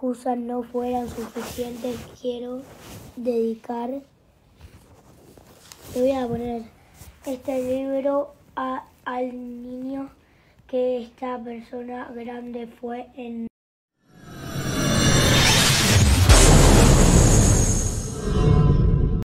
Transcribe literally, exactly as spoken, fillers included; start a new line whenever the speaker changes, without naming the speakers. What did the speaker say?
excusas no fueran suficientes, quiero dedicar, le voy a poner este libro a, al niño que esta persona grande fue en